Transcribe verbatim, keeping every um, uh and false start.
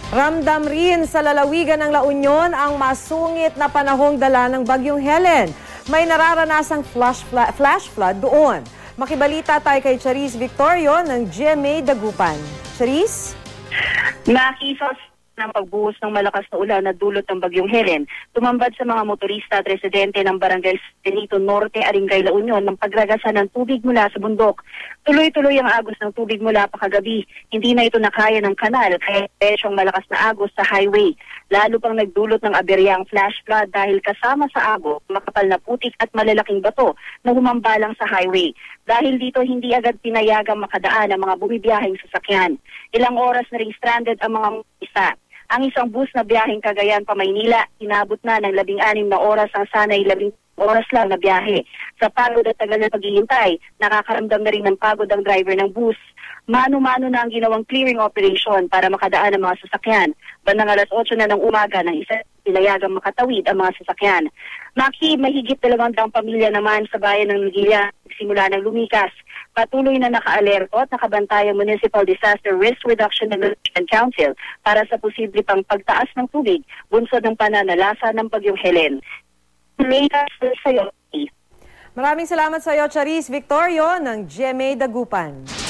Ramdam rin sa lalawigan ng La Union ang masungit na panahong dala ng Bagyong Helen. May nararanasang flash, fla flash flood doon. Makibalita tayo kay Charis Victorio ng G M A Dagupan. Charis? Nakisas ng pagbuhos ng malakas na ulan na dulot ng Bagyong Helen, tumambad sa mga motorista at residente ng Barangay Benito Norte, Aringay, La Union ng pagragasan ng tubig mula sa bundok. Tuloy-tuloy ang agos ng tubig mula pa kagabi. Hindi na ito nakaya ng kanal, kaya pesyong malakas na agos sa highway. Lalo pang nagdulot ng aberyang flash flood dahil kasama sa agos, makapal na putik at malalaking bato na humambalang sa highway. Dahil dito hindi agad pinayagang makadaan ang mga bumibiyaheng sasakyan. Ilang oras na ring stranded ang mga motorista. Ang isang bus na biyaheng Cagayan pa Maynila, inabot na ng labing-anim na oras ang sanay labing oras lang na biyahe. Sa pagod at tagal na paghihintay, nakakaramdam na rin ng pagod ang driver ng bus. Mano-mano na ang ginawang clearing operation para makadaan ang mga sasakyan. Bandang alas otso na ng umaga ng isa pinayagang makatawid ang mga sasakyan. Maki, mahigit dalawang daang pamilya naman sa bayan ng Nagilla simula ng lumikas. Patuloy na naka-alerto at nakabantay ang Municipal Disaster Risk Reduction and Management Council para sa posible pang pagtaas ng tubig bunsod ng pananalasa ng Bagyong Helen. Maraming salamat sa iyo, Charis Victorio ng G M A Dagupan.